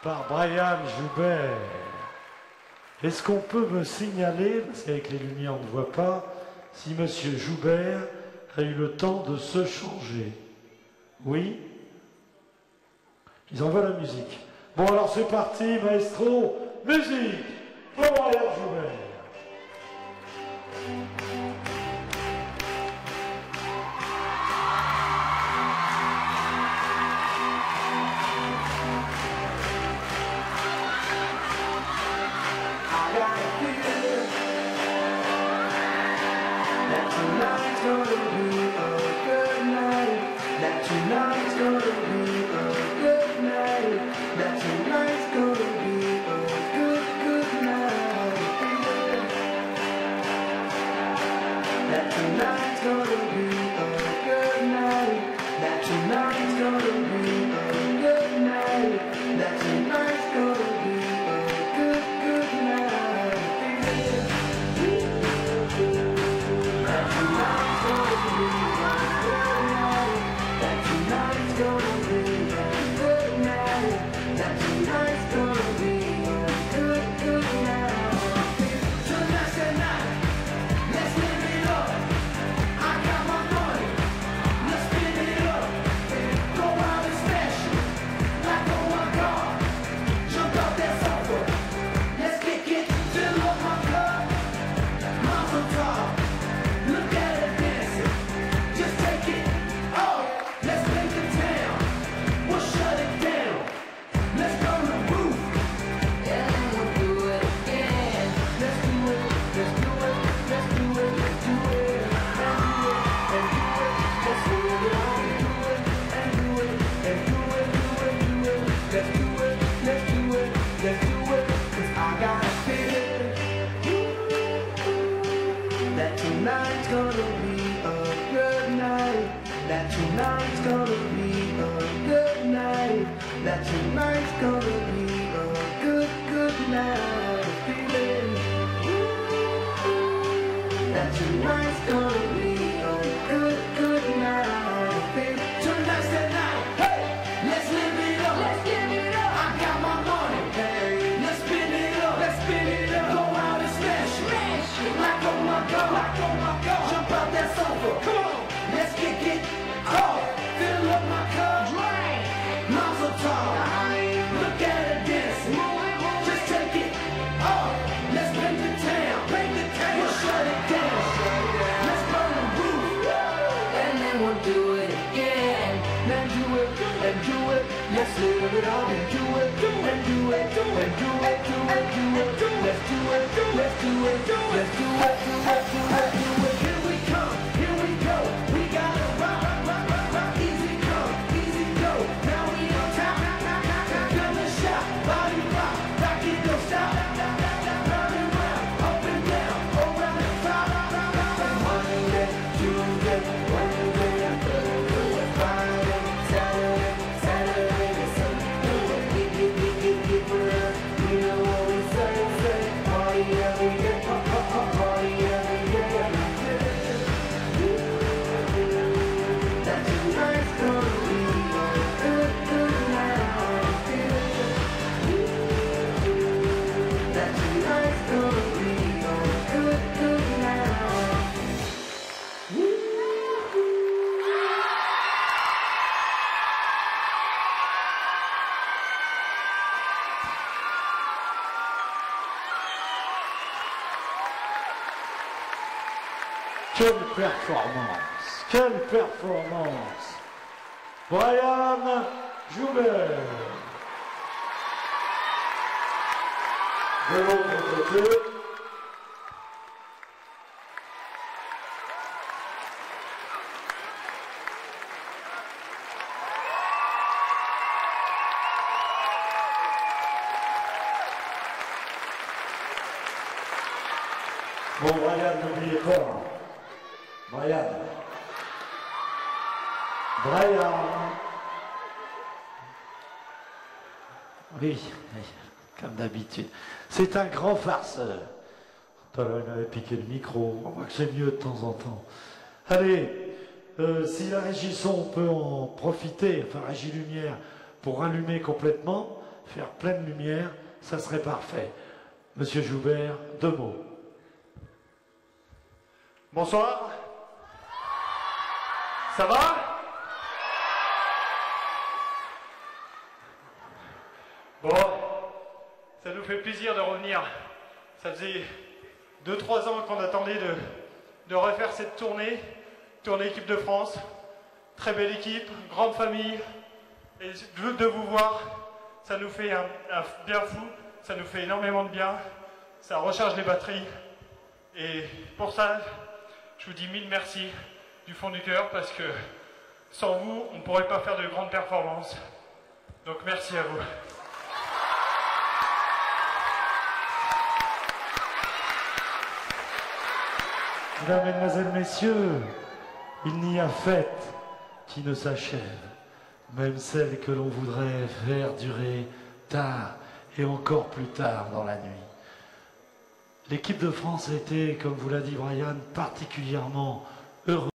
par Brian Joubert. Est-ce qu'on peut me signaler, parce qu'avec les lumières on ne voit pas, si Monsieur Joubert a eu le temps de se changer? Oui? Ils envoient la musique. Bon alors c'est parti, maestro, musique pour Brian Joubert. Quelle performance! Quelle performance! Brian Joubert. De l'autre côté, bon, Brian, n'oubliez pas. Brian. Oui, comme d'habitude. C'est un grand farceur. Tout à l'heure, il m'avait piqué le micro. On voit que c'est mieux de temps en temps. Allez, si la régie son peut en profiter, enfin régie lumière, pour allumer complètement, faire pleine lumière, ça serait parfait. Monsieur Joubert, 2 mots. Bonsoir. Ça va? Bon, ça nous fait plaisir de revenir. Ça faisait 2-3 ans qu'on attendait de refaire cette tournée équipe de France. Très belle équipe, grande famille. Et de vous voir, ça nous fait un bien fou, ça nous fait énormément de bien. Ça recharge les batteries. Et pour ça, je vous dis 1000 merci du fond du cœur parce que sans vous, on ne pourrait pas faire de grandes performances. Donc merci à vous. Mesdames, Mesdemoiselles, Messieurs, il n'y a fête qui ne s'achève, même celle que l'on voudrait faire durer tard et encore plus tard dans la nuit. L'équipe de France a été, comme vous l'a dit Brian, particulièrement heureuse.